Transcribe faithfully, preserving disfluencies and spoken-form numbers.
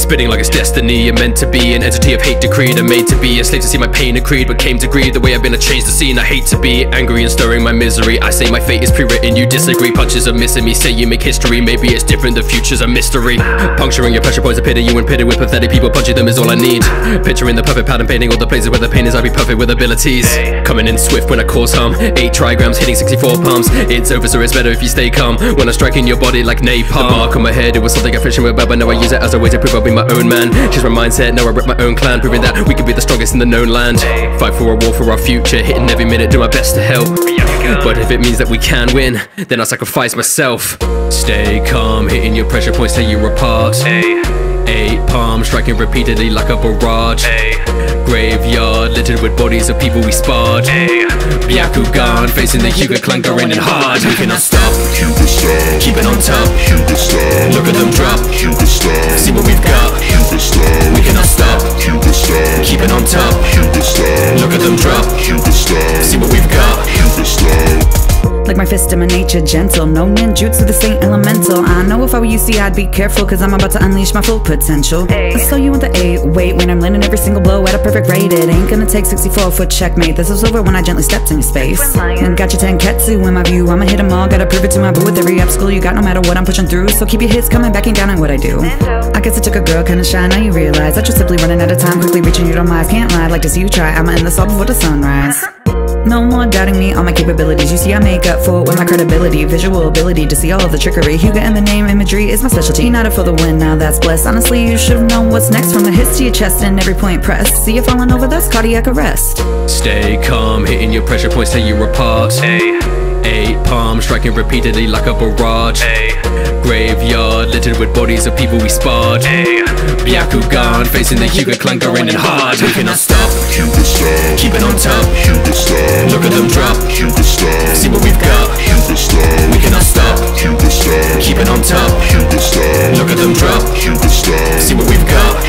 Spitting like it's destiny, you're meant to be an entity of hate decreed and made to be a slave to see my pain accrued, but came to greed the way I've been to change the scene. I hate to be angry and stirring my misery. I say my fate is pre-written, you disagree. Punches are missing me, say you make history. Maybe it's different, the future's a mystery. Puncturing your pressure points of pity, you and pity with pathetic people. Punching them is all I need. Picturing the perfect pattern, painting all the places where the pain is. I'll be perfect with abilities. Coming in swift when I cause harm. Eight trigrams hitting sixty-four palms. It's over, so it's better if you stay calm when I'm striking your body like napalm. The mark on my head, it was something I friction with, but now I use it as a way to prove I'll be my own man. She's my mindset, now I rep my own clan, proving that we can be the strongest in the known land. Fight for a war for our future, hitting every minute, do my best to help. But if it means that we can win, then I'll sacrifice myself. Stay calm, hitting your pressure points, tear you apart. Eight palms, striking repeatedly like a barrage. Graveyard, littered with bodies of people we sparred. Byakugan, facing the Hyuga clan, going in hard. We cannot stop, keep it on top. Look at them drop, see what we've got. We cannot stop, keep it on top. Look at them drop, see what we've got. Like my fist in my nature gentle, no ninjutsu, this ain't elemental. I know if I were you see I'd be careful, cause I'm about to unleash my full potential. So you want the eight weight when I'm landing every single blow at a perfect rate. It ain't gonna take sixty-four foot checkmate. This was over when I gently stepped in your space and got your tenketsu in my view. I'ma hit them all, gotta prove it to my boo with every obstacle you got, no matter what I'm pushing through. So keep your hits coming, backing down on what I do. I guess it took a girl kinda shy, now you realize that you're simply running out of time, quickly reaching your demise. Can't lie, like this you try, I'ma end this all before the sunrise. No more doubting me, all my capabilities. You see I make up for it with my credibility, visual ability to see all of the trickery. Hyuga and the name imagery is my specialty. United for the win, now that's blessed. Honestly, you should've known what's next. From the hits to your chest and every point pressed. See you falling over, that's cardiac arrest. Stay calm, hitting your pressure points, tear you apart. Eight palms, striking repeatedly like a barrage. Graveyard, littered with bodies of people we sparred. Byakugan, facing the Hyuga clan, going in hard. We cannot stop, keep it on top. Look at them drop, see what we've got. We cannot stop, keep it on top. Look at them drop, see what we've got.